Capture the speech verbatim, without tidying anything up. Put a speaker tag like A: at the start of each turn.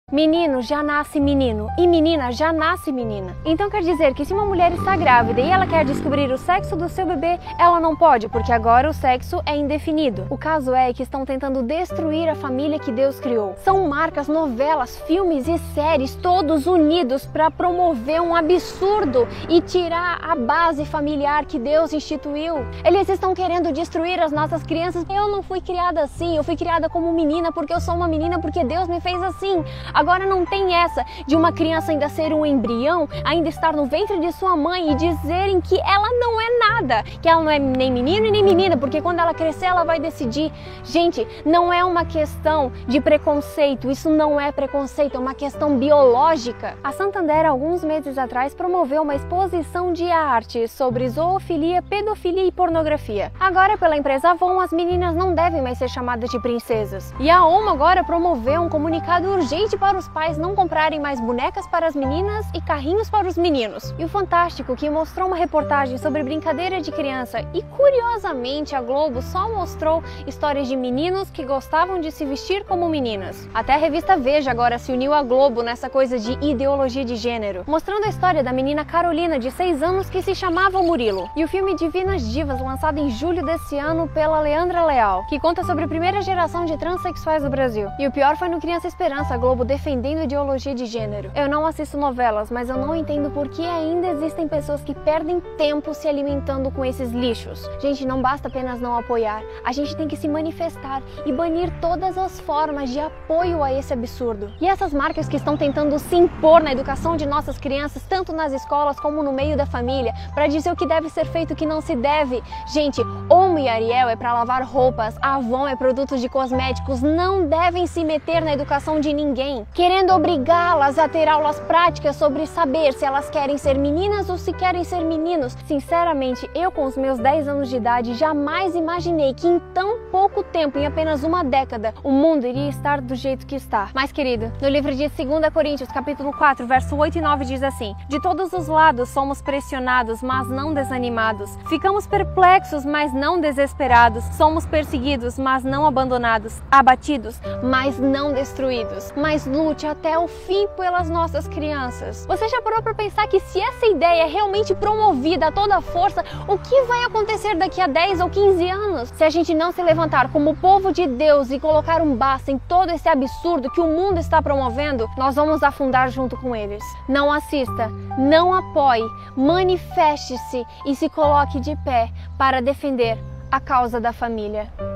A: Menino já nasce menino e menina já nasce menina. Então quer dizer que se uma mulher está grávida e ela quer descobrir o sexo do seu bebê, ela não pode, porque agora o sexo é indefinido. O caso é que estão tentando destruir a família que Deus criou. São marcas, novelas, filmes e séries todos unidos para promover um absurdo e tirar a base familiar que Deus instituiu. Eles estão querendo destruir as nossas crianças. Eu não fui criada assim, eu fui criada como menina porque eu sou uma menina, porque Deus me fez assim. Agora não tem essa de uma criança ainda ser um embrião, ainda estar no ventre de sua mãe e dizerem que ela não é nada, que ela não é nem menino e nem menina, porque quando ela crescer ela vai decidir. Gente, não é uma questão de preconceito, isso não é preconceito, é uma questão biológica. A Santander, alguns meses atrás, promoveu uma exposição de arte sobre zoofilia, pedofilia e pornografia. Agora, pela empresa Avon, as meninas não devem mais ser chamadas de princesas. E a OMA agora promoveu um comunicado urgente para para os pais não comprarem mais bonecas para as meninas e carrinhos para os meninos. E o Fantástico, que mostrou uma reportagem sobre brincadeira de criança, e curiosamente a Globo só mostrou histórias de meninos que gostavam de se vestir como meninas. Até a revista Veja agora se uniu à Globo nessa coisa de ideologia de gênero, mostrando a história da menina Carolina, de seis anos, que se chamava Murilo. E o filme Divinas Divas, lançado em julho desse ano pela Leandra Leal, que conta sobre a primeira geração de transexuais do Brasil. E o pior foi no Criança Esperança, a Globo defendendo a ideologia de gênero. Eu não assisto novelas, mas eu não entendo por que ainda existem pessoas que perdem tempo se alimentando com esses lixos. Gente, não basta apenas não apoiar, a gente tem que se manifestar e banir todas as formas de apoio a esse absurdo. E essas marcas que estão tentando se impor na educação de nossas crianças, tanto nas escolas como no meio da família, para dizer o que deve ser feito e o que não se deve. Gente, Omo e Ariel é para lavar roupas, Avon é produtos de cosméticos, não devem se meter na educação de ninguém, querendo obrigá-las a ter aulas práticas sobre saber se elas querem ser meninas ou se querem ser meninos. Sinceramente, eu com os meus dez anos de idade jamais imaginei que em tão pouco tempo, em apenas uma década, o mundo iria estar do jeito que está. Mas querido, no livro de segunda Coríntios, capítulo quatro, verso oito e nove diz assim: de todos os lados somos pressionados, mas não desanimados. Ficamos perplexos, mas não desesperados. Somos perseguidos, mas não abandonados. Abatidos, mas não destruídos. Mas lute até o fim pelas nossas crianças. Você já parou para pensar que se essa ideia é realmente promovida a toda força, o que vai acontecer daqui a dez ou quinze anos? Se a gente não se levantar como povo de Deus e colocar um basta em todo esse absurdo que o mundo está promovendo, nós vamos afundar junto com eles. Não assista, não apoie, manifeste-se e se coloque de pé para defender a causa da família.